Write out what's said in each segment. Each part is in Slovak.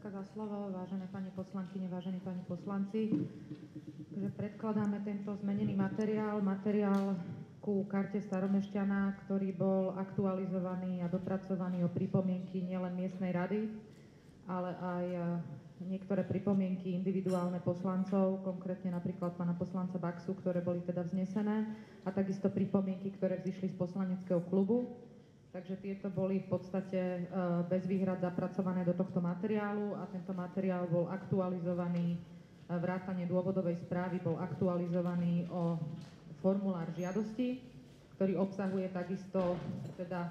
Ďakujem za slovo, vážené pani poslankyne, vážení pani poslanci. Takže predkladáme tento zmenený materiál ku karte Staromešťana, ktorý bol aktualizovaný a dopracovaný o pripomienky nielen miestnej rady, ale aj niektoré pripomienky individuálne poslancov, konkrétne napríklad pána poslanca Baxu, ktoré boli teda vznesené, a takisto pripomienky, ktoré vzýšli z poslaneckého klubu. Takže tieto boli v podstate bez výhrad zapracované do tohto materiálu a tento materiál bol aktualizovaný, vrátane dôvodovej správy bol aktualizovaný o formulár žiadosti, ktorý obsahuje takisto teda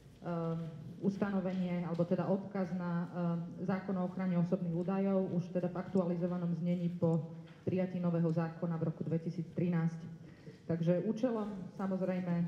ustanovenie, alebo teda odkaz na zákon o ochrane osobných údajov, už teda v aktualizovanom znení po prijatí nového zákona v roku 2013. Takže účelom samozrejme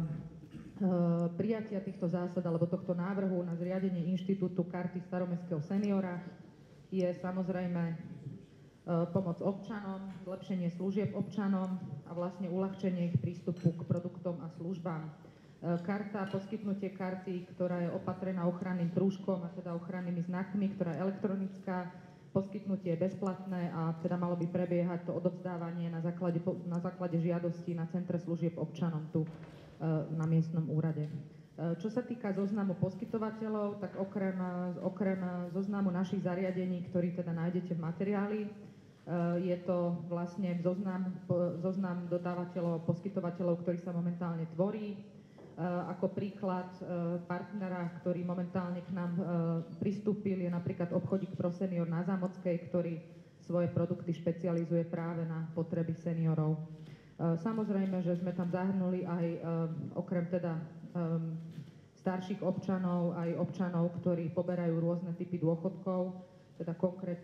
prijatia týchto zásad alebo tohto návrhu na zriadenie inštitútu karty staromestského seniora je samozrejme pomoc občanom, zlepšenie služieb občanom a vlastne uľahčenie ich prístupu k produktom a službám. Karta, poskytnutie karty, ktorá je opatrená ochranným prúžkom a teda ochrannými znakmi, ktorá je elektronická, poskytnutie je bezplatné a teda malo by prebiehať to odovzdávanie na základe žiadosti na centre služieb občanom tu na miestnom úrade. Čo sa týka zoznamu poskytovateľov, tak okrem zoznamu našich zariadení, ktorý teda nájdete v materiáli, je to vlastne zoznam dodávateľov a poskytovateľov, ktorý sa momentálne tvorí. Ako príklad partnera, ktorý momentálne k nám pristúpil, je napríklad obchodík Pro Senior na Zámockej, ktorý svoje produkty špecializuje práve na potreby seniorov. Samozrejme, že sme tam zahrnuli aj okrem teda starších občanov, aj občanov, ktorí poberajú rôzne typy dôchodkov, teda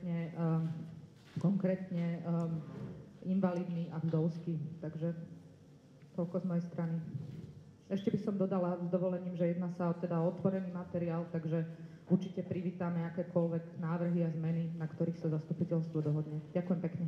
konkrétne invalidný a vdovský. Takže toľko z mojej strany. Ešte by som dodala s dovolením, že jedná sa teda o otvorený materiál, takže určite privítame akékoľvek návrhy a zmeny, na ktorých sa zastupiteľstvo dohodne. Ďakujem pekne.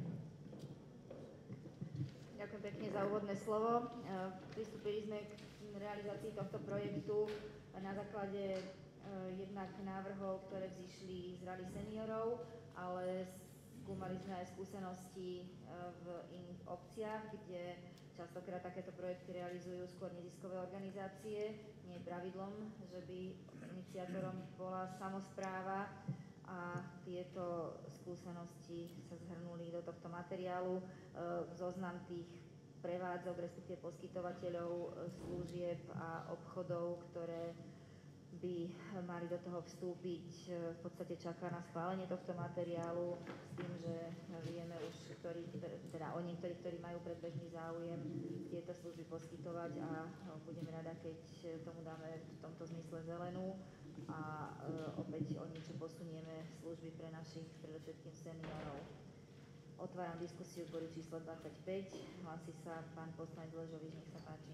Ďakujem pekne za úvodné slovo. Pristúpili sme k realizácii tohto projektu na základe jednak návrhov, ktoré vzýšli z Rady seniorov, ale skúmali sme aj skúsenosti v iných obciach, kde častokrát takéto projekty realizujú skôr neziskové organizácie. Nie je pravidlom, že by iniciátorom bola samospráva, a tieto skúsenosti sa zhrnuli do tohto materiálu. Zoznam tých prevádzok, respektíve poskytovateľov služieb a obchodov, ktoré by mali do toho vstúpiť, v podstate čaká na schválenie tohto materiálu s tým, že vieme už, o niektorých, ktorí majú predbežný záujem tieto služby poskytovať, a budeme rada, keď tomu dáme v tomto zmysle zelenú a opäť o niečo posunieme služby pre našich predovšetkým seniorov. Otváram diskusiu k bodu číslo 25. Hlási sa pán poslanec Ležovič, nech sa páči.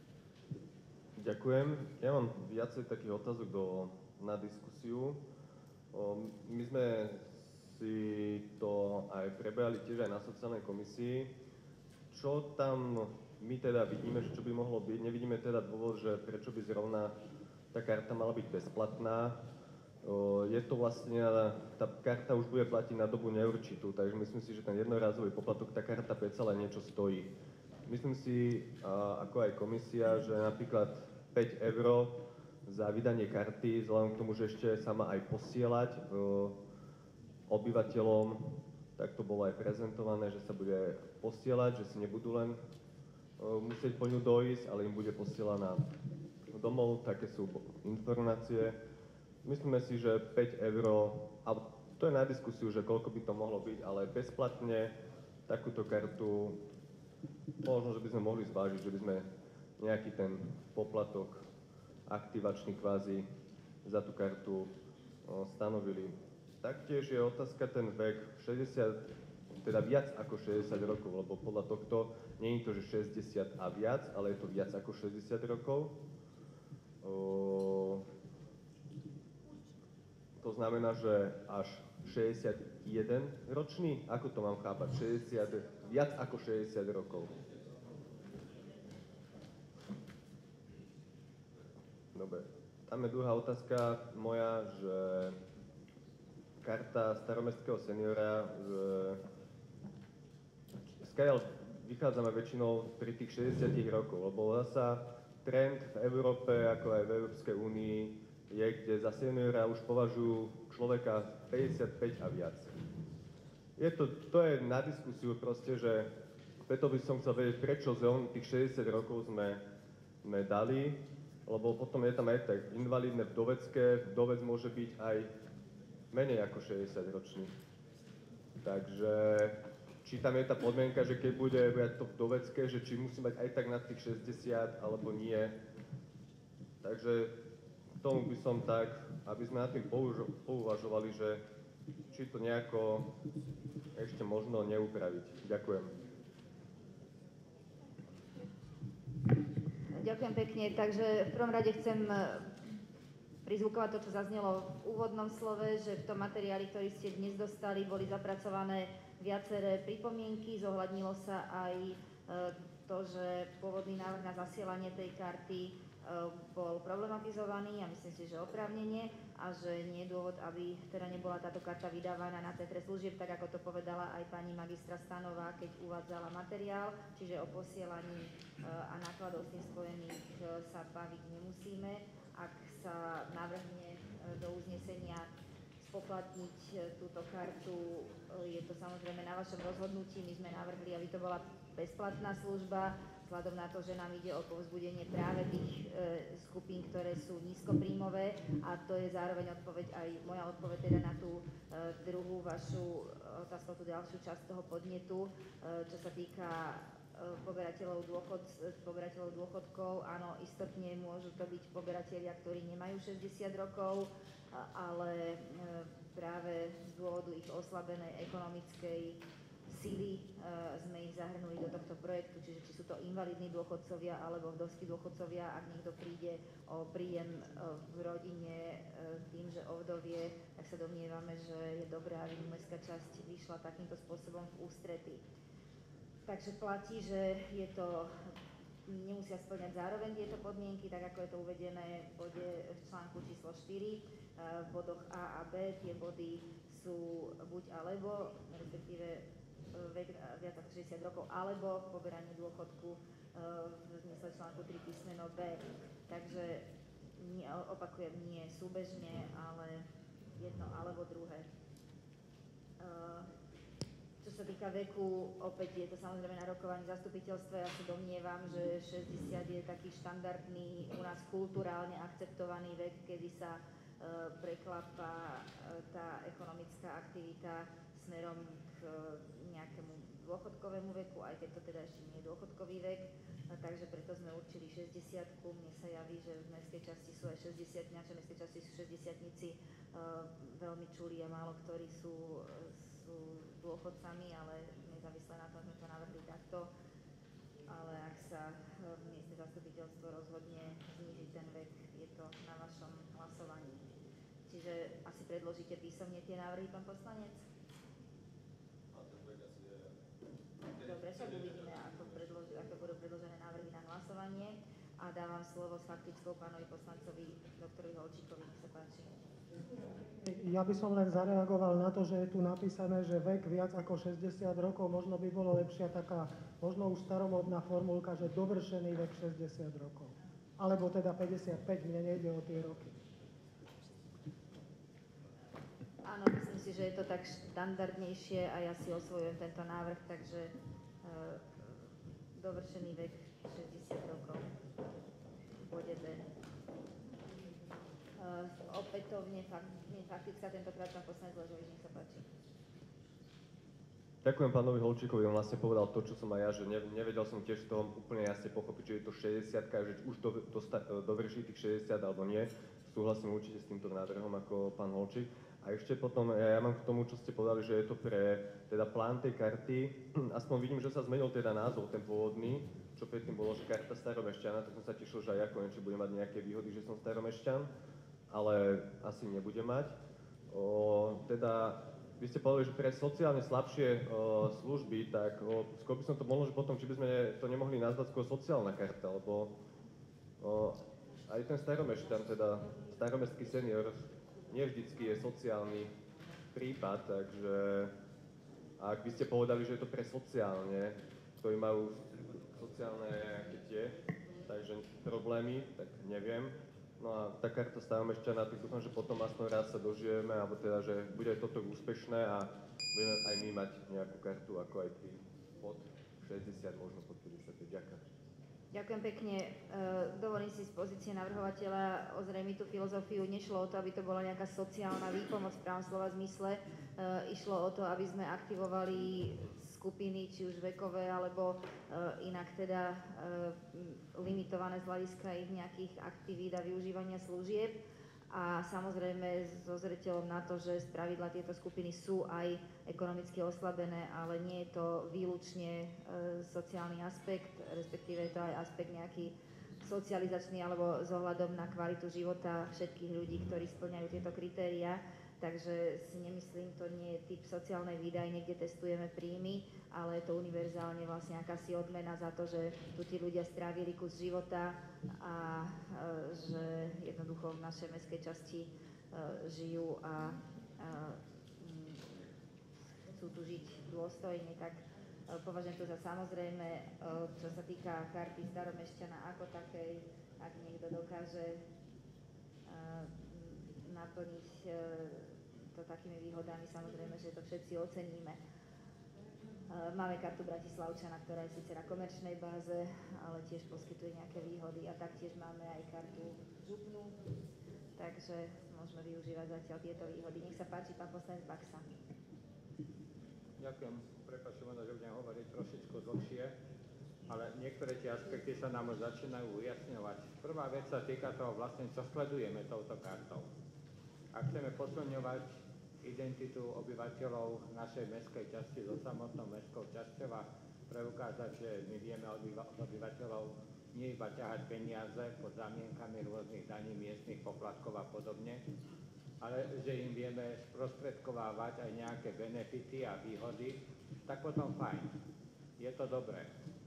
Ďakujem. Ja mám viacej takých otázok na diskusiu. My sme si to aj prebrali tiež aj na sociálnej komisii. Čo tam my teda vidíme, že čo by mohlo byť? Nevidíme teda dôvod, že prečo by zrovna tá karta mala byť bezplatná. Je to vlastne, tá karta už bude platiť na dobu neurčitú, takže myslím si, že ten jednorazový poplatok, tá karta predsa len niečo stojí. Myslím si, ako aj komisia, že napríklad 5 € za vydanie karty, vzhľadom k tomu, že ešte sa má aj posielať obyvateľom, tak to bolo aj prezentované, že sa bude posielať, že si nebudú len musieť po ňu dojsť, ale im bude posielaná domov, také sú informácie. Myslíme si, že 5 €, a to je na diskusiu, že koľko by to mohlo byť, ale bezplatne takúto kartu, možno, že by sme mohli zvážiť, že by sme nejaký ten poplatok aktivačný kvázi za tú kartu stanovili. Taktiež je otázka ten vek 60, teda viac ako 60 rokov, lebo podľa tohto nie je to, že 60 a viac, ale je to viac ako 60 rokov. To znamená, že až 61 ročný? Ako to mám chápať? 60, viac ako 60 rokov. Dobre. Tam je druhá otázka moja, že karta staromestského seniora, skáľ vychádzame väčšinou pri tých 60 rokov, lebo zasa trend v Európe, ako aj v Európskej únii, je, kde za seniora už považujú človeka 55 a viac. To je na diskusiu proste, že preto by som chcel vedieť, prečo zónu tých 60 rokov sme dali, lebo potom je tam aj tak invalidné vdovecké, vdovec môže byť aj menej ako 60 ročný. Takže či tam je tá podmienka, že keď bude viac to vdovecké, že či musí mať aj tak nad tých 60 alebo nie. Takže k tomu by som tak, aby sme nad tým pouvažovali, že či to nejako ešte možno neupraviť. Ďakujem. Ďakujem pekne. Takže v prvom rade chcem prizvukovať to, čo zaznelo v úvodnom slove, že v tom materiáli, ktorý ste dnes dostali, boli zapracované viaceré pripomienky. Zohľadnilo sa aj to, že pôvodný návrh na zasielanie tej karty bol problematizovaný a myslím si, že oprávnene a že nie je dôvod, aby teda nebola táto karta vydávaná na centre služieb, tak ako to povedala aj pani magistra Stanová, keď uvádzala materiál, čiže o posielaní a nákladov s tým spojených sa baviť nemusíme. Ak sa navrhne do uznesenia spoplatniť túto kartu, je to samozrejme na vašom rozhodnutí. My sme navrhli, aby to bola bezplatná služba, vzhľadom na to, že nám ide o povzbudenie práve tých skupín, ktoré sú nízkopríjmové, a to je zároveň moja odpoveď teda na tú druhú vašu otázku, tú ďalšiu časť toho podnetu, čo sa týka poberateľov dôchodkov. Áno, istotne môžu to byť poberatelia, ktorí nemajú 60 rokov, ale práve z dôvodu ich oslabenej ekonomickej síly sme ich zahrnuli do tohto projektu, čiže či sú to invalidní dôchodcovia alebo vdovskí dôchodcovia, ak niekto príde o príjem v rodine tým, že ovdovie, tak sa domnievame, že je dobré, aby mestská časť vyšla takýmto spôsobom v ústrety. Takže platí, že nemusia spĺňať zároveň tieto podmienky, tak ako je to uvedené v článku číslo 4, v bodoch A a B. Tie body sú buď alebo, respektíve vek viac ako 60 rokov, alebo poberanie dôchodku v zmysle článku 3 písmeno B. Takže opakujem, nie súbežne, ale jedno alebo druhé. Čo sa týka veku, opäť je to samozrejme na rokovaní zastupiteľstva. Ja sa domnievam, že 60 je taký štandardný, u nás kulturálne akceptovaný vek, kedy sa preklapa tá ekonomická aktivita smerom k nejakému dôchodkovému veku, aj keď to teda ešte nie je dôchodkový vek, takže preto sme určili 60-ku. Mne sa javí, že v mestskej časti sú aj 60, v mestskej časti sú 60-tnici veľmi čulí a málo ktorí sú dôchodcami, ale nezávisle na tom sme to navrhli takto. Ale ak sa miestne zastupiteľstvo rozhodne znížiť ten vek, je to na vašom hlasovaní. Čiže asi predložíte písomne tie návrhy, pán poslanec? Dobre, však uvidíme, ako budú predložené návrhy na hlasovanie. A dávam slovo s faktickou pánovi poslancovi doktorovi Holčíkovi. Nech sa páči. Ja by som len zareagoval na to, že je tu napísané, že vek viac ako 60 rokov, možno by bolo lepšia taká, možno už staromodná formulka, že dovršený vek 60 rokov. Alebo teda 55, mne nejde o tie roky. Áno, myslím si, že je to tak štandardnejšie a ja si osvojujem tento návrh, takže dovršený vek 60 rokov v bode B. Opätovne faktická, tentokrát pán poslanec Ležovič, nech sa páči. Ďakujem pánovi Holčíkovi, on vlastne povedal to, čo som aj ja, že nevedel som tiež z toho úplne jasne pochopiť, či je to 60, že už dovrší tých 60 alebo nie. Súhlasím určite s týmto návrhom ako pán Holčík. A ešte potom, ja mám k tomu, čo ste povedali, že je to pre teda plán tej karty, aspoň vidím, že sa zmenil teda názov, ten pôvodný, čo predtým bolo, že karta staromešťana, tak som sa tešil, že aj ja konečne budem mať nejaké výhody, že som staromešťan, ale asi nebudem mať. Teda, vy ste povedali, že pre sociálne slabšie služby, tak skôr by som to možno, že potom, či by sme to nemohli nazvať skôr sociálna karta, lebo aj ten staromešťan, teda staromestský senior, nie vždycky je sociálny prípad, takže ak by ste povedali, že je to pre sociálne, ktorí majú sociálne nejaké tie, takže problémy, tak neviem. No a tá karta staromešťana, tak dúfam, že potom aspoň raz sa dožijeme, alebo teda, že bude aj toto úspešné a budeme aj my mať nejakú kartu, ako aj tí pod 60, možno pod 55. Ďakujem. Ďakujem pekne. Dovolím si z pozície navrhovateľa ozrejmiť tú filozofiu. Nešlo o to, aby to bola nejaká sociálna výpomoc v pravom slova zmysle. Išlo o to, aby sme aktivovali skupiny, či už vekové, alebo inak teda limitované z hľadiska ich nejakých aktivít a využívania služieb. A samozrejme so zreteľom na to, že spravidla tieto skupiny sú aj ekonomicky oslabené, ale nie je to výlučne sociálny aspekt, respektíve je to aj aspekt nejaký socializačný alebo s ohľadom na kvalitu života všetkých ľudí, ktorí spĺňajú tieto kritériá. Takže si nemyslím, to nie je typ sociálnej výdajne, kde testujeme príjmy, ale je to univerzálne vlastne akási odmena za to, že tu tí ľudia strávili kus života a že jednoducho v našej mestskej časti žijú a chcú tu žiť dôstojne, tak považujem to za samozrejme, čo sa týka karty staromešťana ako takej, ak niekto dokáže naplniť to takými výhodami, samozrejme, že to všetci oceníme. Máme kartu Bratislavčana, ktorá je síce na komerčnej báze, ale tiež poskytuje nejaké výhody a taktiež máme aj kartu župnú, takže môžeme využívať zatiaľ tieto výhody. Nech sa páči, pán poslanec Baxa. Ďakujem. Prepáčte, možno, že budem hovoriť trošičku dlhšie, ale niektoré tie aspekty sa nám už začínajú ujasňovať. Prvá vec sa týka toho vlastne, čo sledujeme touto kartou. Ak chceme posilňovať identitu obyvateľov našej mestskej časti so samotnou mestskou časťou a preukázať, že my vieme od obyvateľov nie iba ťahať peniaze pod zámienkami rôznych daní, miestnych poplatkov a podobne, ale že im vieme sprostredkovávať aj nejaké benefity a výhody, tak potom fajn. Je to dobré.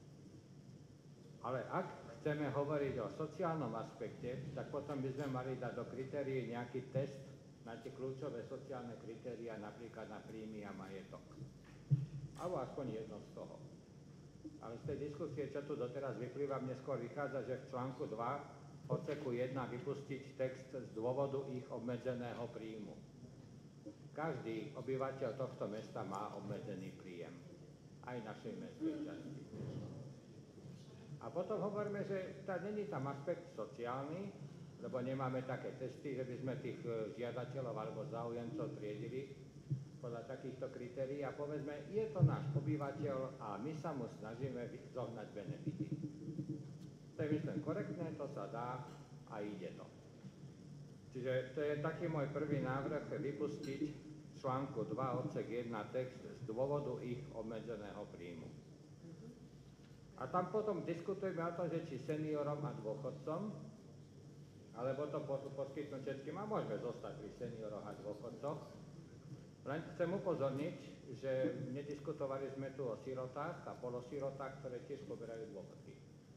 Ale ak chceme hovoriť o sociálnom aspekte, tak potom by sme mali dať do kritérií nejaký test na tie kľúčové sociálne kritériá, napríklad na príjmy a majetok. Alebo aspoň jedno z toho. Ale z tej diskusie, čo tu doteraz vyplýva, mne skôr vychádza, že v článku 2 odseku 1 vypustiť text z dôvodu ich obmedzeného príjmu. Každý obyvateľ tohto mesta má obmedzený príjem. Aj našej mestskej časti. A potom hovoríme, že není tam aspekt sociálny, lebo nemáme také testy, že by sme tých žiadateľov alebo záujemcov triedili podľa takýchto kritérií a povedzme, je to náš obyvateľ a my sa mu snažíme zohnať benefity. To je myslím korektné, to sa dá a ide to. Čiže to je taký môj prvý návrh, vypustiť v článku 2 odsek 1 text z dôvodu ich obmedzeného príjmu. A tam potom diskutujeme o tom, že či seniorom a dôchodcom, alebo to poskytnúť všetkým a môžeme zostať pri senioroch a dôchodcoch. Len chcem upozorniť, že nediskutovali sme tu o sirotách a polosirotách, ktoré tiež poberajú dôchodky.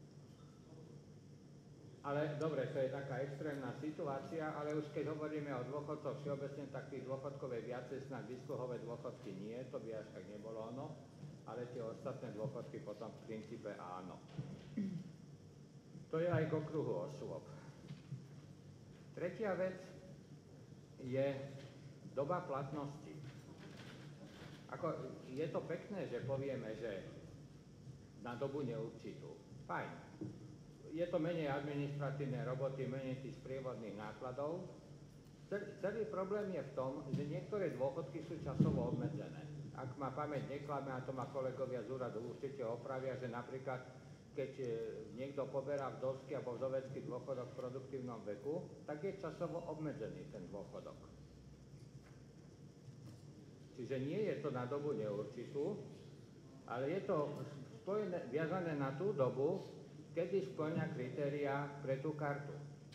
Ale dobre, to je taká extrémna situácia, ale už keď hovoríme o dôchodcoch všeobecne, tak tých dôchodkov je viacej, snad výsluhové dôchodky nie, to by až tak nebolo ono, ale tie ostatné dôchodky potom v princípe áno. To je aj k okruhu osôb. Tretia vec je doba platnosti. Je to pekné, že povieme, že na dobu neurčitú. Fajn. Je to menej administratívnej roboty, menej tých sprievodných nákladov. Celý problém je v tom, že niektoré dôchodky sú časovo obmedzené. Ak ma pamäť neklame, a to ma kolegovia z úradu určite opravia, že napríklad keď niekto poberá vdovský alebo vdovecký dôchodok v produktívnom veku, tak je časovo obmedzený ten dôchodok. Čiže nie je to na dobu neurčitú, ale je to viazané na tú dobu, kedy spĺňa kritériá pre tú kartu.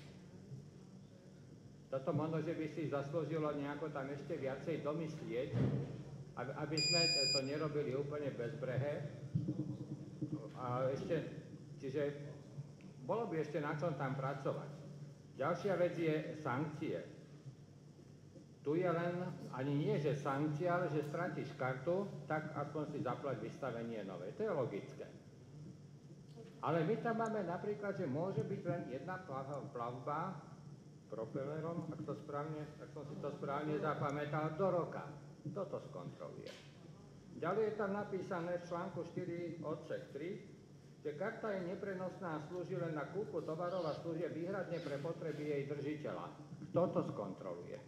Toto možno, že by si zaslúžilo nejako tam ešte viacej domyslieť, aby sme to nerobili úplne bezbrehé. A čiže bolo by ešte na čom tam pracovať. Ďalšia vec je sankcie. Tu je len ani nie, že sankcia, ale že stratíš kartu, tak aspoň si zaplať vystavenie nové. To je logické. Ale my tam máme napríklad, že môže byť len jedna plavba propelerom, ak som si to správne zapamätal, do roka. Toto skontroluje. Ďalej je tam napísané v článku 4 odsek 3, že karta je neprenosná a slúži len na kúpu tovarov a služieb výhradne pre potreby jej držiteľa. Kto to skontroluje?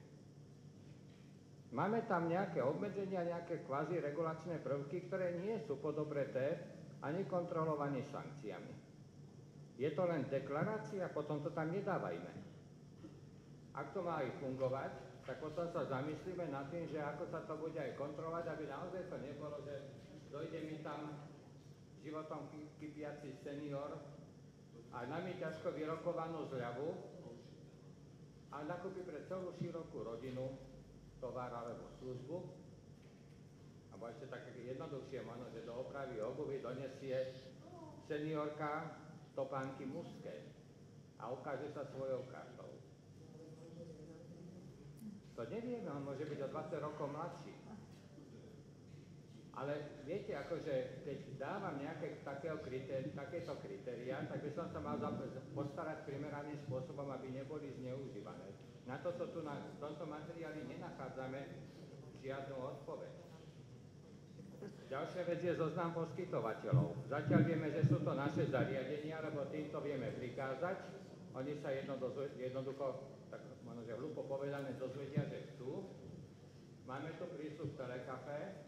Máme tam nejaké obmedzenia, nejaké kvázi regulačné prvky, ktoré nie sú podobreté a nekontrolované sankciami. Je to len deklarácia, potom to tam nedávajme. Ak to má aj fungovať, tak potom sa zamyslíme nad tým, že ako sa to bude aj kontrolovať, aby naozaj to nebolo, že dojde mi tam životom kypiaci senior a nami ťažko vyrokovanú zľavu a nakúpi pre celú širokú rodinu tovar alebo službu. Alebo ešte tak jednoduchšie možno, že do opravy obuvy donesie seniorka topánky mužské a ukáže sa svojou kartou. To nevieme, on môže byť o 20 rokov mladší. Ale viete, akože keď dávam nejaké takéto kritériá, tak by som sa mal postarať primeraným spôsobom, aby neboli zneužívané. Na toto tu v tomto materiáli nenachádzame žiadnu odpoveď. Ďalšia vec je zoznam poskytovateľov. Zatiaľ vieme, že sú to naše zariadenia, lebo týmto vieme prikázať. Oni sa jednoducho, tak možno, že hlupo povedané, dozvedia, že chcú. Máme tu prístup Telekafe.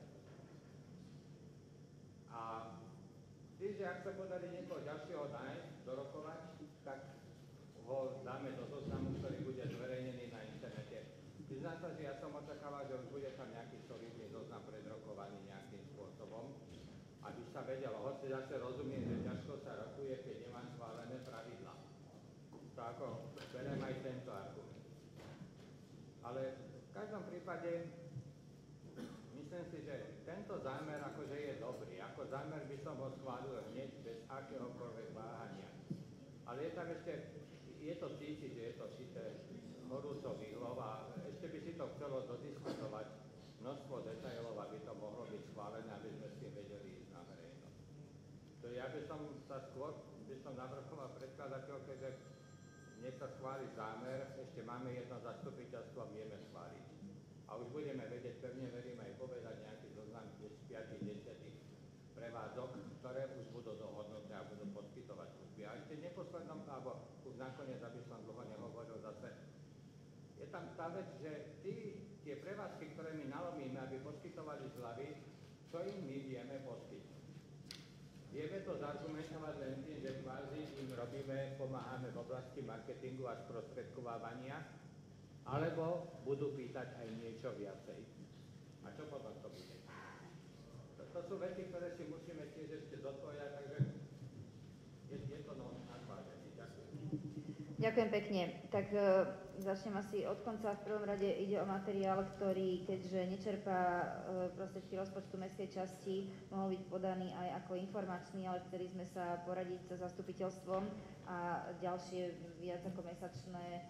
A tým, že ak sa podarí niekoho ďalšieho nájsť, dorokovať, tak ho dáme do zoznamu, ktorý bude zverejnený na internete. Priznám sa, že ja som očakával, že už bude tam nejaký solidný zoznam predrokovaný nejakým spôsobom, aby sa vedelo, hoci zase rozumiem, že ťažko sa rokuje, keď nemám schválené pravidlá. To ako beriem aj tento argument. Ale v každom prípade myslím si, že tento zámer akože je dobrý. Ako zámer by som ho schválil hneď bez akéhokoľvek váhania. Ale je tam ešte, je to cítiť, že je to šité horúcou výhlou a ešte by si to chcelo dodiskutovať množstvo detailov, aby to mohlo byť schválené, aby sme s tým vedeli ísť na verejnosť. To ja by som sa skôr, navrhoval predkladateľke, že nech sa schváli zámer, ešte máme jedno zastupiteľstvo, vieme schváliť. A už budeme vedieť, pevne verím, aj povedať nejaký zoznam 5-10 prevádzok, ktoré už budú dohodnuté a budú poskytovať služby. A ešte neposlednom, alebo už nakoniec, aby som dlho nehovoril zase, je tam tá vec, že tie prevádzky, ktoré my nalomíme, aby poskytovali zľavy, čo im my vieme poskytnúť. Vieme to zargumentovať len tým, že kvázi im pomáhame v oblasti marketingu a sprostredkovávania, alebo budú pýtať aj niečo viacej. A čo potom to bude? To sú veci, ktoré si musíme tiež ešte zodpovedať, takže je to na zváženie. Ďakujem. Ďakujem pekne. Tak začnem asi od konca. V prvom rade ide o materiál, ktorý, keďže nečerpá prostriedky rozpočtu mestskej časti, mohol byť podaný aj ako informačný, ale chceli sme sa poradiť so zastupiteľstvom a ďalšie viac ako mesačné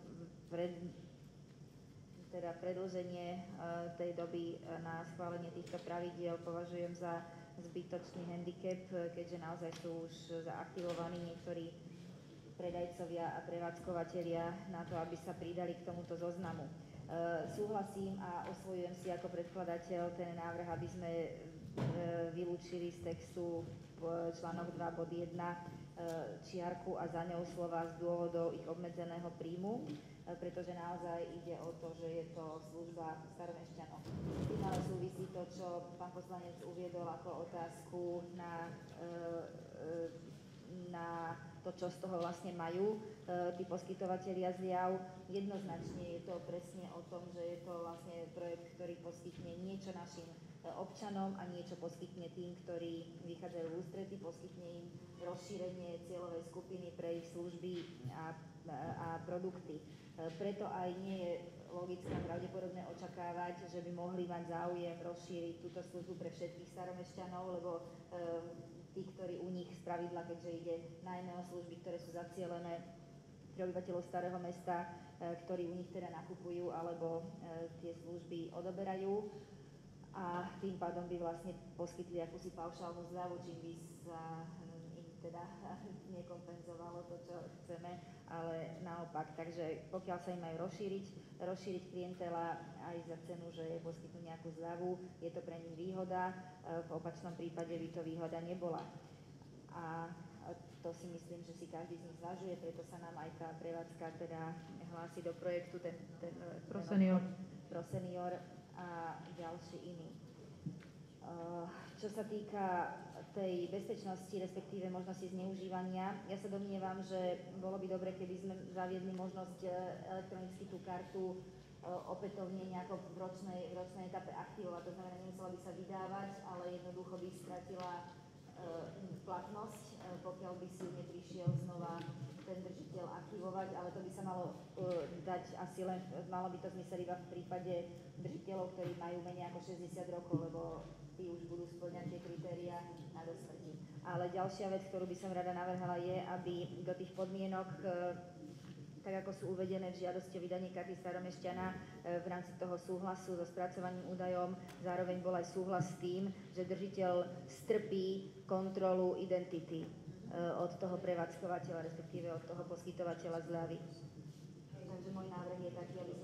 predĺženie tej doby na schválenie týchto pravidiel považujem za zbytočný handicap, keďže naozaj sú už zaaktivovaní niektorí predajcovia a prevádzkovateľia na to, aby sa pridali k tomuto zoznamu. Súhlasím a osvojujem si ako predkladateľ ten návrh, aby sme vylúčili z textu článok 2 bod 1 čiarku a za ňou slova z dôvodov ich obmedzeného príjmu, pretože naozaj ide o to, že je to služba staromešťanom. S tým ale súvisí to, čo pán poslanec uviedol ako otázku na to, čo z toho vlastne majú tí poskytovatelia zliav. Jednoznačne je to presne o tom, že je to vlastne projekt, ktorý poskytne niečo našim občanom a niečo poskytne tým, ktorí vychádzajú v ústrety, poskytne im rozšírenie cieľovej skupiny pre ich služby a produkty. Preto aj nie je logické a pravdepodobné očakávať, že by mohli mať záujem rozšíriť túto službu pre všetkých staromešťanov, lebo tí, ktorí u nich spravidla, keďže ide najmä o služby, ktoré sú zacielené pre obyvateľov Starého Mesta, ktorí u nich teda nakupujú alebo tie služby odoberajú. A tým pádom by vlastne poskytli akúsi paušálnu zľavu, čím by sa im teda nekompenzovalo to, čo chceme, ale naopak. Takže pokiaľ sa im majú rozšíriť klientela aj za cenu, že poskytnú nejakú zľavu, je to pre nich výhoda, v opačnom prípade by to výhoda nebola. A to si myslím, že si každý z nich zvažuje, preto sa nám aj tá prevádzka teda hlási do projektu Pro senior a ďalší iný. Čo sa týka tej bezpečnosti, respektíve možnosti zneužívania, ja sa domnievam, že bolo by dobre, keby sme zaviedli možnosť elektronicky tú kartu opätovne nejako v ročnej etape aktivovať. To znamená, nemusela by sa vydávať, ale jednoducho by stratila platnosť, pokiaľ by si ju neprišiel znova ten držiteľ aktivovať, ale to by sa malo dať asi len, malo by to zmysel iba v prípade držiteľov, ktorí majú menej ako 60 rokov, lebo tí už budú spĺňať tie kritériá na dosmrti. Ale ďalšia vec, ktorú by som rada navrhala, je, aby do tých podmienok, tak ako sú uvedené v žiadosti o vydanie karty staromešťana, v rámci toho súhlasu so spracovaním údajom, zároveň bol aj súhlas s tým, že držiteľ strpí kontrolu identity od toho prevádzkovateľa, respektíve od toho poskytovateľa zľavy. Takže môj návrh je taký, aby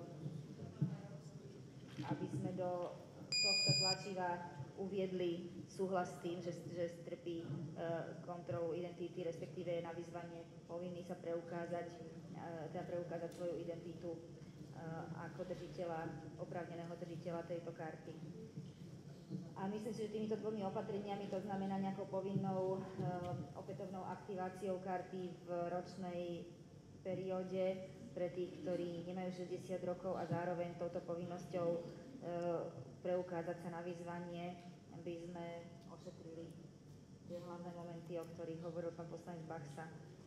sme do tohto tlačiva uviedli súhlas s tým, že strpí kontrolu identity, respektíve je na vyzvanie povinný sa preukázať svoju identitu ako oprávneného držiteľa tejto karty. A myslím si, že týmito dvomi opatreniami, to znamená nejakou povinnou opätovnou aktiváciou karty v ročnej perióde pre tých, ktorí nemajú 60 rokov a zároveň touto povinnosťou preukázať sa na vyzvanie, by sme ošetrili tie hlavné momenty, o ktorých hovoril pán poslanec Baxa.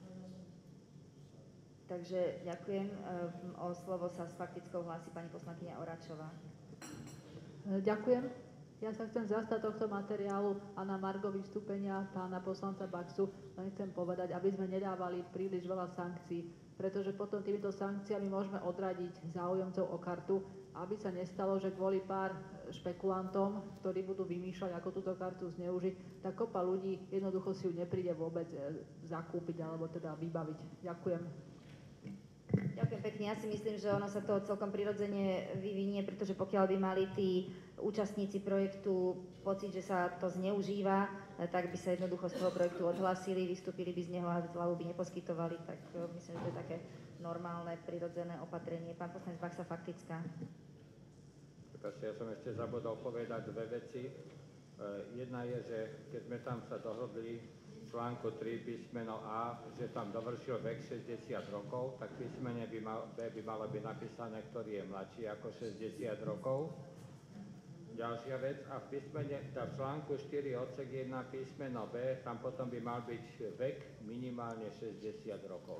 Takže ďakujem. O slovo sa s faktickou hlási pani poslankyňa Oračová. Ďakujem. Ja sa chcem zastať tohto materiálu a na margo vystúpenia pána poslanca Baxu len chcem povedať, aby sme nedávali príliš veľa sankcií, pretože potom týmito sankciami môžeme odradiť záujemcov o kartu, aby sa nestalo, že kvôli pár špekulantom, ktorí budú vymýšľať, ako túto kartu zneužiť, tak kopa ľudí jednoducho si ju nepríde vôbec zakúpiť alebo teda vybaviť. Ďakujem. Ďakujem pekne. Ja si myslím, že ono sa to celkom prirodzene vyvinie, pretože pokiaľ by mali tí účastníci projektu pocit, že sa to zneužíva, tak by sa jednoducho z toho projektu odhlásili, vystúpili by z neho a zľavu by neposkytovali. Tak myslím, že to je také normálne, prirodzené opatrenie. Pán poslanec Baxa, faktická. Ja som ešte zabudol povedať dve veci. Jedna je, že keď sme tam sa dohodli v článku 3 písmeno A, že tam dovršil vek 60 rokov, tak písmene B by malo byť napísané, ktorý je mladší ako 60 rokov. Ďalšia vec, a v článku 4 odsek 1 písmeno B, tam potom by mal byť vek minimálne 60 rokov.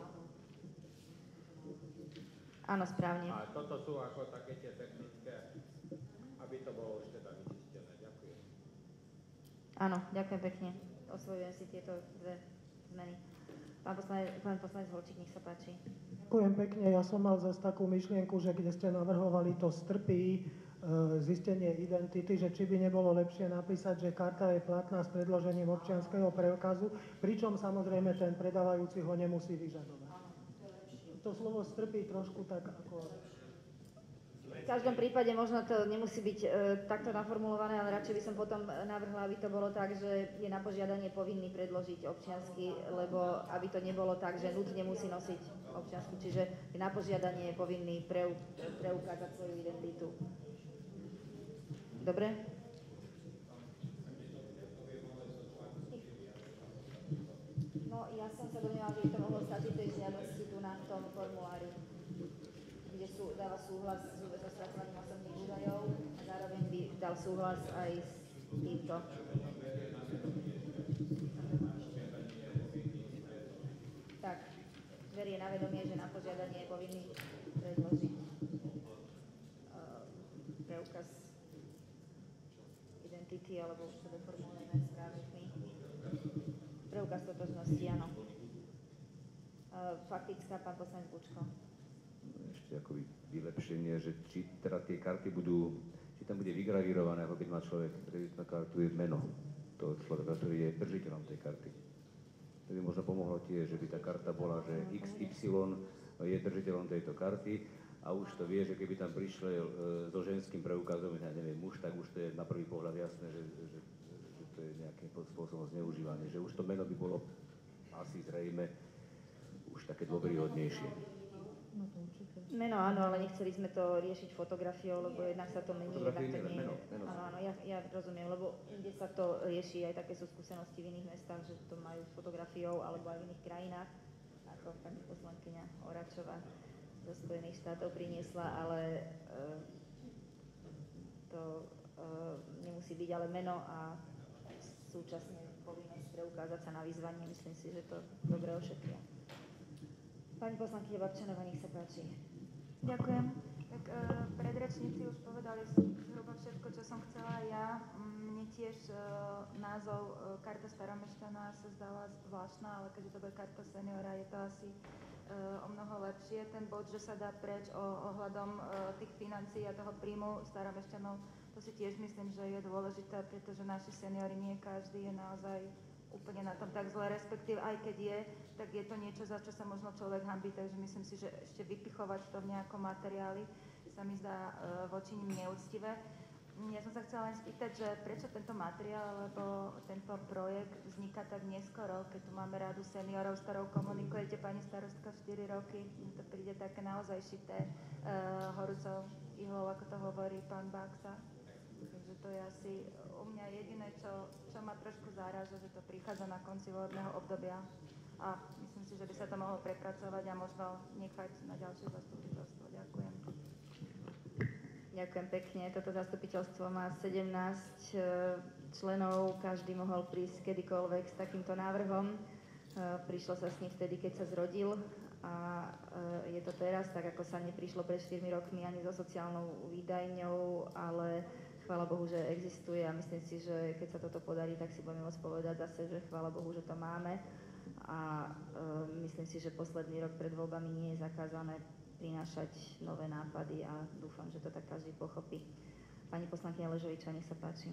Áno, správne. A toto sú ako také tie technické, aby to bolo už teda vyčistené. Ďakujem. Áno, ďakujem pekne. Osvojujem si tieto dve zmeny. Pán poslanec Holčík, nech sa páči. Ďakujem pekne. Ja som mal zase takú myšlienku, že kde ste navrhovali to strpí, zistenie identity, že či by nebolo lepšie napísať, že karta je platná s predložením občianskeho preukazu, pričom samozrejme ten predávajúci ho nemusí vyžadovať. To slovo strpí trošku tak ako... V každom prípade možno to nemusí byť takto naformulované, ale radšej by som potom navrhla, aby to bolo tak, že je na požiadanie povinný predložiť občiansky, lebo aby to nebolo tak, že nutne musí nosiť občiansky, čiže na požiadanie je povinný preukázať svoju identitu. Dobre? No, ja som sa domnievala, že by to mohlo stačiť tej žiadosti tu na tom formulári, kde dáva súhlas so spracovaním osobných údajov a zároveň by dal súhlas aj s týmto. Tak, berie na vedomie, že na požiadanie je povinný predložiť preukaz identity, alebo už to deformulujeme s právnikmi. Preukaz totožnosti, áno. Faktická, pán poslanec Bučko. Ešte akoby vylepšenie, že či teda tie karty budú, či tam bude vygravírované, ako keď má človek kreditnú kartu, je meno toho človeka, ktorý je držiteľom tej karty. To by možno pomohlo tiež, že by tá karta bola, že XY je držiteľom tejto karty a už to vie, že keby tam prišiel so ženským preukazom, ja neviem, muž, tak už to je na prvý pohľad jasné, že to je nejakým spôsobom zneužívané, že už to meno by bolo asi zrejme už také dôveryhodnejšie. Meno áno, ale nechceli sme to riešiť fotografiou, lebo jednak sa to mení, jednak to nie je. Áno, ja rozumiem, lebo inde sa to rieši, aj také sú skúsenosti v iných mestách, že to majú s fotografiou alebo aj v iných krajinách, ako pani poslankyňa Oračová zo Spojených štátov priniesla, ale to nemusí byť ale meno a súčasne povinnosť preukázať sa na vyzvanie, myslím si, že to dobre ošetria. Pani poslankyňa Babčanová, nech sa páči. Ďakujem. Tak predrečníci už povedali zhruba všetko, čo som chcela ja. Mne tiež názov karta staromešťana sa zdala zvláštna, ale keďže to bude karta seniora, je to asi o mnoho lepšie. Ten bod, že sa dá preč ohľadom tých financií a toho príjmu staromešťanov, to si tiež myslím, že je dôležité, pretože naši seniori nie každý je naozaj úplne na tom tak zle, respektíve aj keď je, tak je to niečo, za čo sa možno človek hanbí, takže myslím si, že ešte vypichovať to v nejakom materiáli sa mi zdá voči nim neúctivé. Ja som sa chcela len spýtať, že prečo tento materiál, lebo tento projekt vzniká tak neskoro, keď tu máme rádu seniorov, s ktorou komunikujete, pani starostka, 4 roky, mi to príde také naozaj šité horúcou ihlou, ako to hovorí pán Baxa. Takže to je asi u mňa jediné, čo ma trošku záraža, že to prichádza na konci volebného obdobia a myslím si, že by sa to mohlo prepracovať a možno nechať na ďalšie zastupiteľstvo. Ďakujem. Ďakujem pekne. Toto zastupiteľstvo má 17 členov, každý mohol prísť kedykoľvek s takýmto návrhom. Prišlo sa s ním vtedy, keď sa zrodil a je to teraz, tak ako sa neprišlo pred 4 rokmi ani so sociálnou výdajňou, ale chvála Bohu, že existuje a myslím si, že keď sa toto podarí, tak si budeme môcť povedať zase, že chvála Bohu, že to máme a myslím si, že posledný rok pred voľbami nie je zakázané prinášať nové nápady a dúfam, že to tak každý pochopí. Pani poslankyňa Ležoviča, nech sa páči.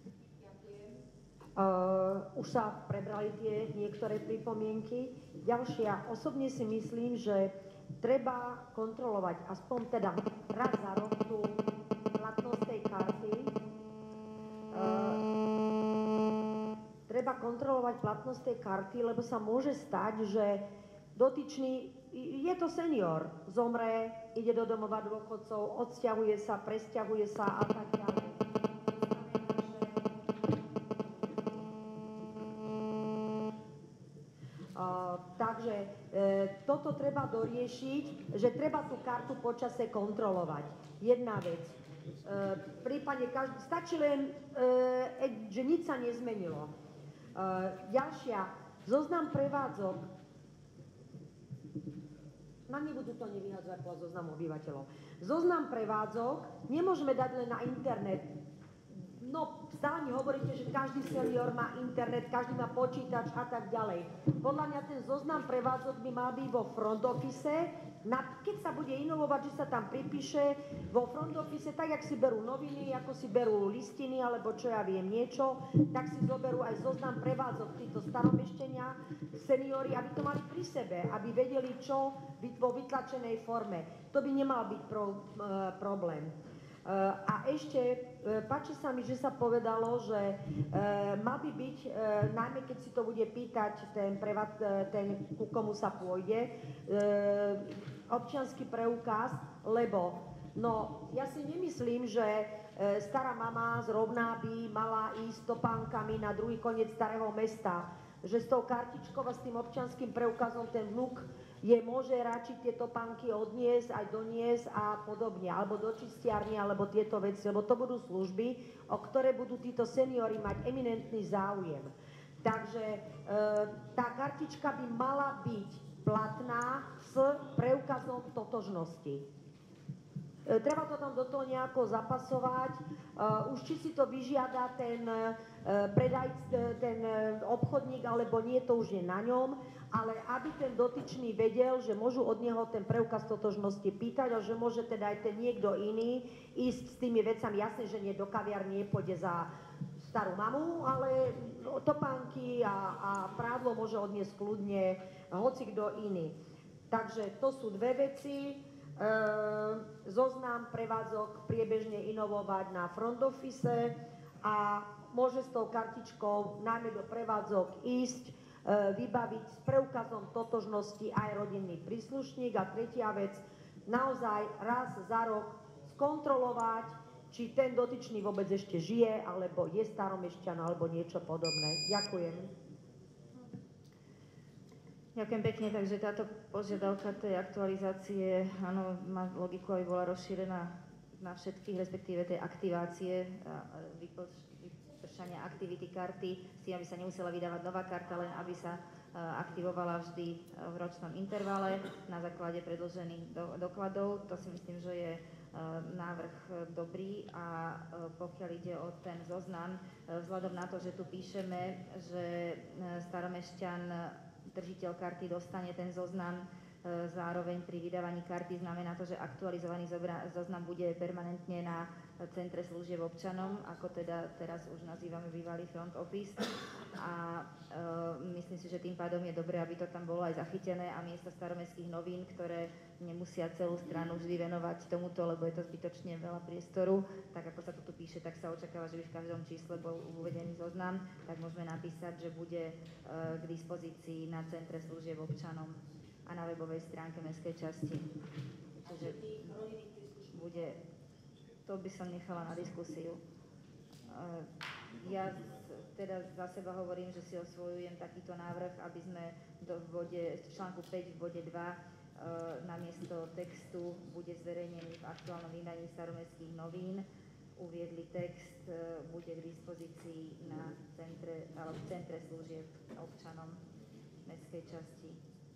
Už sa prebrali tie niektoré pripomienky. Ďalšia, osobne si myslím, že treba kontrolovať aspoň teda raz za rok tú platnosť tej karty. Treba kontrolovať platnosť tej karty, lebo sa môže stať, že dotyčný, je to senior, zomre, ide do domova dôchodcov, odsťahuje sa, presťahuje sa a tak ďalej. Takže toto treba doriešiť, že treba tú kartu počase kontrolovať. Jedna vec. V prípade stačí len, že nič sa nezmenilo. Ďalšia, zoznam prevádzok. Nám nebudú to nevyhadzovať po zoznam obyvateľov. Zoznam prevádzok nemôžeme dať len na internet. No, stále mi hovoríte, že každý senior má internet, každý má počítač a tak ďalej. Podľa mňa ten zoznam prevádzok by mal byť vo front office, keď sa bude inovovať, že sa tam pripíše vo front office, tak jak si berú noviny, ako si berú listiny, alebo čo ja viem niečo, tak si zoberú aj zoznam prevádzok títo staromeštenia, seniori, aby to mali pri sebe, aby vedeli, čo vo vytlačenej forme. To by nemal byť problém. A ešte páči sa mi, že sa povedalo, že má by byť, najmä keď si to bude pýtať ten ku komu sa pôjde, občiansky preukaz, lebo no, ja si nemyslím, že stará mama zrovna by mala ísť topánkami na druhý koniec starého mesta, že s tou kartičkou a s tým občianským preukazom ten vnuk môže radšiť tie topánky odniesť, aj doniesť a podobne, alebo do čistiarne, alebo tieto veci, lebo to budú služby, o ktoré budú títo seniori mať eminentný záujem. Takže tá kartička by mala byť platná s preukazom totožnosti. Treba to tam do toho nejako zapasovať. Už či si to vyžiada ten obchodník, alebo nie, to už je na ňom. ale aby ten dotyčný vedel, že môžu od neho ten preukaz totožnosti pýtať a že môže teda aj ten niekto iný ísť s tými vecami. Jasne, že nie do kaviarne, pôjde za starú mamu, ale topánky a prádlo môže odniesť kľudne hoci kto iný. Takže to sú dve veci. Zoznam prevádzok priebežne inovovať na front office a môže s tou kartičkou najmä do prevádzok ísť, vybaviť s preukazom totožnosti aj rodinný príslušník. A tretia vec, naozaj raz za rok skontrolovať, či ten dotyčný vôbec ešte žije, alebo je staromešťan, alebo niečo podobné. Ďakujem. Ďakujem pekne, takže táto požiadavka tej aktualizácie, áno, má logiku, aby bola rozšírená na všetkých, respektíve tej aktivácie a vypršania aktivity karty, s tým, aby sa nemusela vydávať nová karta, len aby sa aktivovala vždy v ročnom intervale na základe predĺžených dokladov. To si myslím, že je návrh dobrý a pokiaľ ide o ten zoznam, vzhľadom na to, že tu píšeme, že staromešťan, držiteľ karty dostane ten zoznam, zároveň pri vydávaní karty znamená to, že aktualizovaný zoznam bude permanentne na centre služieb občanom, ako teda teraz už nazývame bývalý front office. A myslím si, že tým pádom je dobré, aby to tam bolo aj zachytené a miesto staromestských novín, ktoré nemusia celú stranu vždy venovať tomuto, lebo je to zbytočne veľa priestoru, tak ako sa to tu píše, tak sa očakáva, že by v každom čísle bol uvedený zoznam, tak môžeme napísať, že bude k dispozícii na centre služieb občanom a na webovej stránke mestskej časti. Čiže bude, to by som nechala na diskusiu. Ja teda za seba hovorím, že si osvojujem takýto návrh, aby sme v článku 5 v bode 2 namiesto textu bude zverejnený v aktuálnom vydaní staromestských novín, uviedli text, bude k dispozícii na centre služieb občanom mestskej časti.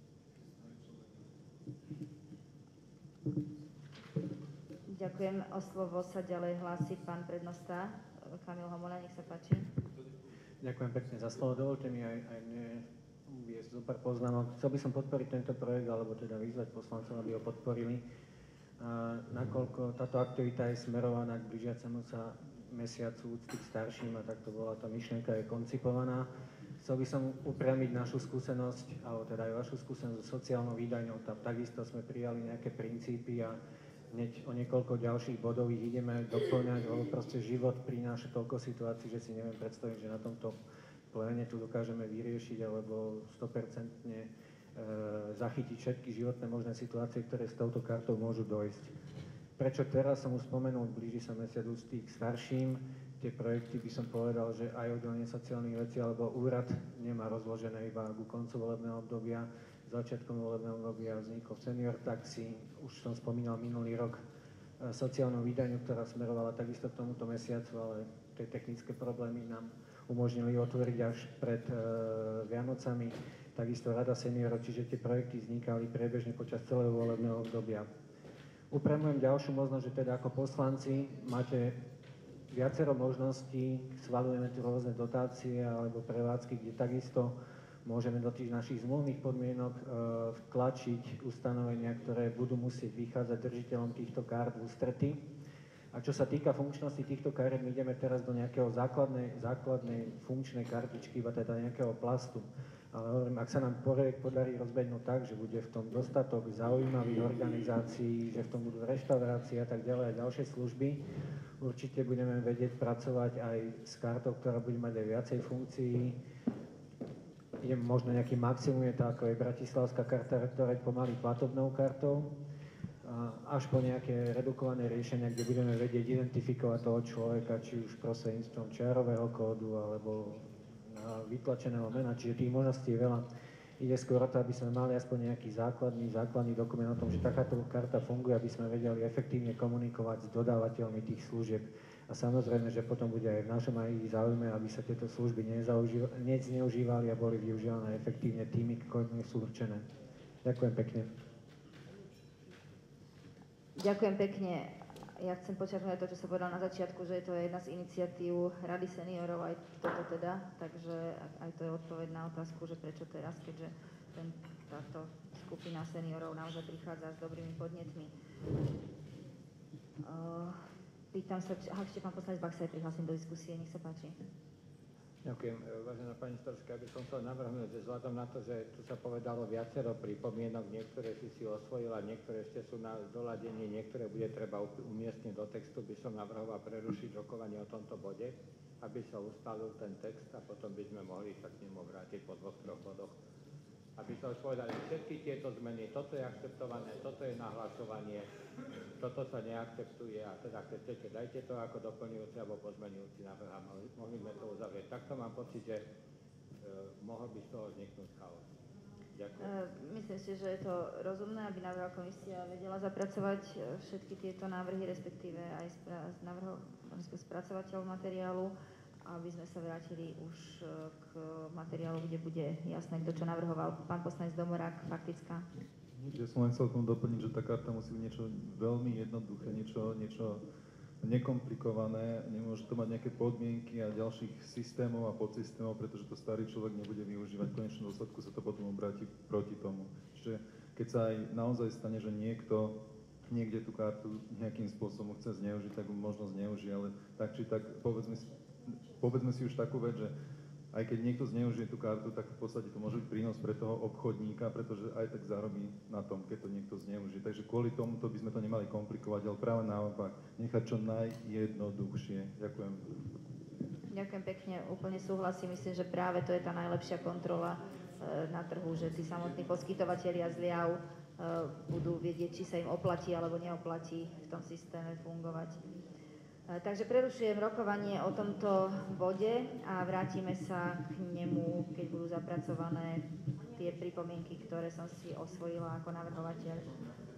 Ďakujem. O slovo sa ďalej hlási pán prednosta Kamil Homola, nech sa páči. Ďakujem pekne za slovo. Dovolte mi aj mne uviesť zo pár poznámok. Chcel by som podporiť tento projekt, alebo teda vyzvať poslancov, aby ho podporili. Nakoľko táto aktivita je smerovaná k blížiacemu sa mesiacu úcty k starším a takto bola tá myšlienka je koncipovaná. Chcel by som upriamiť našu skúsenosť, alebo teda aj vašu skúsenosť so sociálnou výdajňou. Tam takisto sme prijali nejaké princípy a hneď o niekoľko ďalších bodov ich ideme doplňať, lebo proste život prináša toľko situácií, že si neviem predstaviť, že na tomto pléne tu dokážeme vyriešiť alebo 100% zachytiť všetky životné možné situácie, ktoré s touto kartou môžu dojsť. Prečo teraz som už spomenul, blíži sa mesiac úcty k starším. Tie projekty by som povedal, že aj oddelenie sociálnych vecí alebo úrad nemá rozložené iba ku koncu volebného obdobia. Začiatkom volebného obdobia vznikol senior taxi, už som spomínal minulý rok sociálnu výdajňu, ktorá smerovala takisto k tomuto mesiacu, ale tie technické problémy nám umožnili otvoriť až pred Vianocami. Takisto Rada seniorov, čiže tie projekty vznikali priebežne počas celého volebného obdobia. Upravujem ďalšiu možnosť, že teda ako poslanci máte viacero možností, schvaľujeme tu rôzne dotácie alebo prevádzky, kde takisto môžeme do tých našich zmluvných podmienok vtlačiť ustanovenia, ktoré budú musieť vychádzať držiteľom týchto kart v ústrety. A čo sa týka funkčnosti týchto kariet, my ideme teraz do nejakého základnej funkčnej kartičky, iba teda nejakého plastu. Ale hovorím, ak sa nám projekt podarí rozbehnúť tak, že bude v tom dostatok zaujímavých organizácií, že v tom budú reštaurácie a tak ďalej a ďalšie služby, určite budeme vedieť pracovať aj s kartou, ktorá bude mať aj viacej funkcií. Je možno nejaký maximum, je to ako je bratislavská karta, ktorá je pomaly platobnou kartou, až po nejaké redukované riešenia, kde budeme vedieť identifikovať toho človeka, či už prostredníctvom čiarového kódu alebo vytlačeného mena, čiže tých možností je veľa. Ide skôr o to, aby sme mali aspoň nejaký základný dokument o tom, že takáto karta funguje, aby sme vedeli efektívne komunikovať s dodávateľmi tých služieb. A samozrejme, že potom bude aj v našom aj ich záujme, aby sa tieto služby nezneužívali a boli využívané efektívne tými, ktorými sú určené. Ďakujem pekne. Ďakujem pekne. Ja chcem počiarknúť to, čo som povedal na začiatku, že je to jedna z iniciatív Rady seniorov, aj toto teda, takže aj to je odpoveď na otázku, že prečo teraz, keďže táto skupina seniorov naozaj prichádza s dobrými podnetmi. Pýtam sa, ešte pán poslanec Baxa, ja prihlásim do diskusie, nech sa páči. Ďakujem. Vážená pani Storská, by som chcel navrhnúť, že vzhľadom na to, že tu sa povedalo viacero pripomienok, niektoré si osvojila, niektoré ešte sú na doladenie, niektoré bude treba umiestniť do textu, by som navrhoval prerušiť rokovanie o tomto bode, aby sa ustalil ten text a potom by sme mohli sa k nemu vrátiť po 2-3 bodoch. Aby sa už povedali všetky tieto zmeny, toto je akceptované, toto je nahlasovanie, toto sa neakceptuje a teda keď chcete, dajte to ako doplňujúci alebo pozmeňujúci návrh a mohli sme to uzavrieť. Takto mám pocit, že mohol by z toho vzniknúť chaos. Ďakujem. Myslím si, že je to rozumné, aby návrhová komisia vedela zapracovať všetky tieto návrhy, respektíve aj spracovateľ materiálu, aby sme sa vrátili už k materiálu, kde bude jasné, kto čo navrhoval. Pán poslanec Domorák, faktická. Ja som len chcel tomu doplniť, že tá karta musí byť niečo veľmi jednoduché, niečo nekomplikované, nemôže to mať nejaké podmienky a ďalších systémov a podsystémov, pretože to starý človek nebude využívať, v konečnom dôsledku sa to potom obráti proti tomu. Čiže keď sa aj naozaj stane, že niekto niekde tú kartu nejakým spôsobom chce zneužiť, tak ju možno zneužije, ale tak či tak povedzme si už takú vec, že aj keď niekto zneužije tú kartu, tak v podstate to môže byť prínos pre toho obchodníka, pretože aj tak zarobí na tom, keď to niekto zneužije. Takže kvôli tomuto by sme to nemali komplikovať, ale práve naopak, nechať čo najjednoduchšie. Ďakujem. Ďakujem pekne, úplne súhlasím. Myslím, že práve to je tá najlepšia kontrola na trhu, že tí samotní poskytovatelia zliav budú vedieť, či sa im oplatí alebo neoplatí v tom systéme fungovať. Takže prerušujem rokovanie o tomto bode a vrátime sa k nemu, keď budú zapracované tie pripomienky, ktoré som si osvojila ako navrhovateľ.